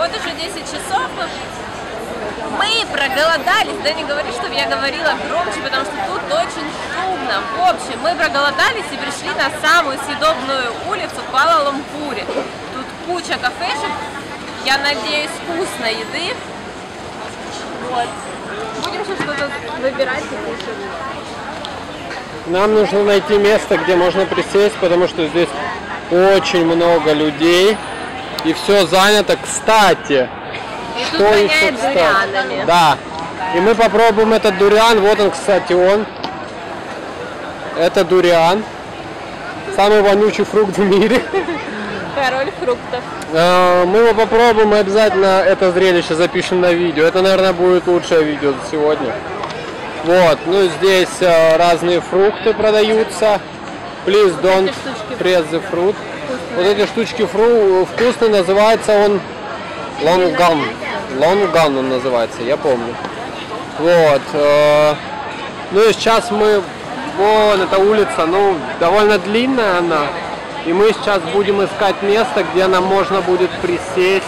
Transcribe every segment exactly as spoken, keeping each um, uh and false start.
Вот уже десять часов. Мы проголодались. Да не говори, чтобы я говорила громче, потому что тут очень шумно. В общем, мы проголодались и пришли на самую съедобную улицу в Куала-Лумпуре. Тут куча кафешек. Я надеюсь, вкусной еды. Вот. Будем сейчас что-то выбирать и кушать. Нам нужно найти место, где можно присесть, потому что здесь очень много людей. И все занято. Кстати, и что тут еще, кстати? дурианами. Да. И мы попробуем этот дуриан. Вот он, кстати, он. Это дуриан. Самый вонючий фрукт в мире. Король фруктов. Мы его попробуем и обязательно это зрелище запишем на видео. Это, наверное, будет лучшее видео за сегодня. Вот. Ну, здесь разные фрукты продаются. Please don't press the fruit. Вот эти штучки фру вкусные, называется он лонган. Лонган он называется, я помню. Вот. Ну и сейчас мы... Вон эта улица, ну, довольно длинная она. И мы сейчас будем искать место, где нам можно будет присесть.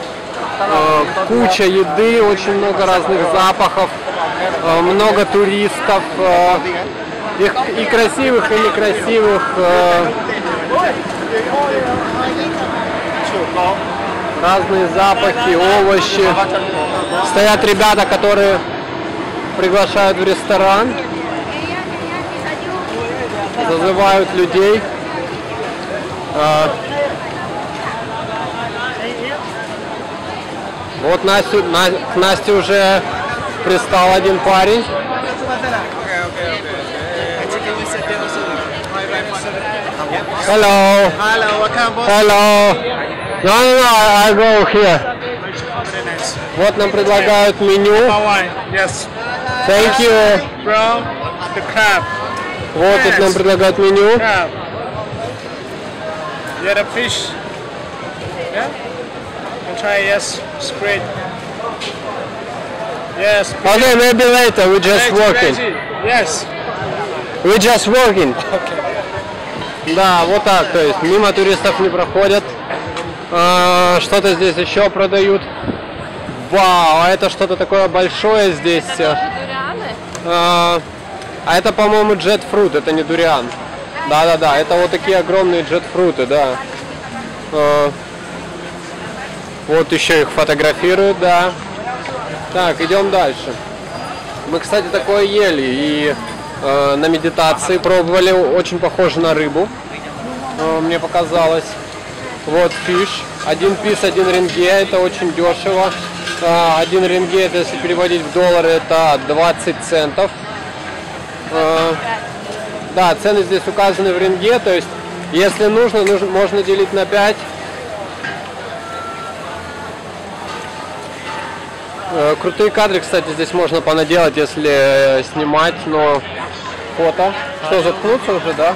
Куча еды, очень много разных запахов, много туристов. И красивых, и некрасивых. Разные запахи, овощи. Стоят ребята, которые приглашают в ресторан, зазывают людей. Вот Настю, на, к Насте уже пристал один парень. Hello. Hello, welcome. Hello. No, no, no, I go here. Вот нам предлагают меню. Yes. Thank you. Bro, the crab. Вот тут нам предлагают меню. Crab. Yeah, the fish. Yeah. And try yes, squid. Yes. Okay, maybe later. We're just Veggie, working. veggie. Yes. We're just working. Okay. Да, вот так, то есть мимо туристов не проходят. А, что-то здесь еще продают. Вау, а это что-то такое большое здесь. А, а это, по-моему, джетфрут, это не дуриан. Да-да-да, это вот такие огромные джетфруты, да. А, вот еще их фотографируют, да. Так, идем дальше. Мы, кстати, такое ели и э, на медитации пробовали, очень похоже на рыбу, э, мне показалось. Вот фиш, один пис, один ренге, это очень дешево. Э, один ренге, это, если переводить в доллары, это двадцать центов. Э, да, цены здесь указаны в ренге, то есть, если нужно, нужно можно делить на пять. Крутые кадры, кстати, здесь можно понаделать, если снимать, но фото. Что, заткнуться уже, да?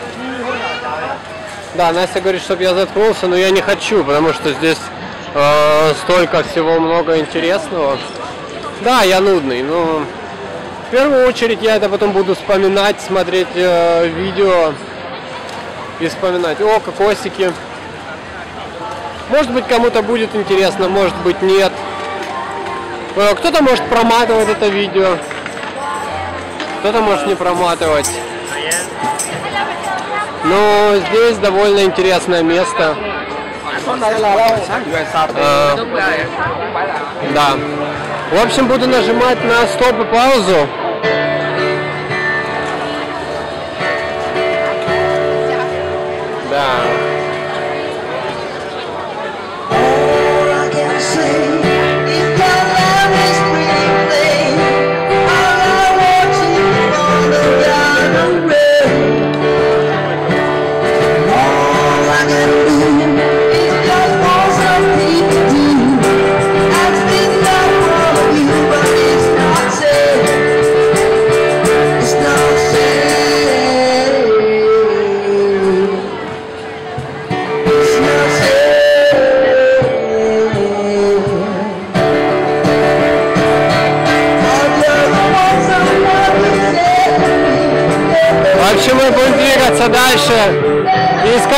Да, Настя говорит, чтобы я заткнулся, но я не хочу, потому что здесь э, столько всего много интересного. Да, я нудный, но в первую очередь я это потом буду вспоминать, смотреть э, видео и вспоминать. О, кокосики. Может быть, кому-то будет интересно, может быть, нет. Кто-то может проматывать это видео, кто-то может не проматывать. Но здесь довольно интересное место. А, да. В общем, буду нажимать на стоп и паузу. Да.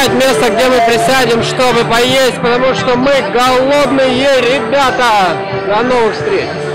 искать место, где мы присядем, чтобы поесть, потому что мы голодные ребята. До новых встреч!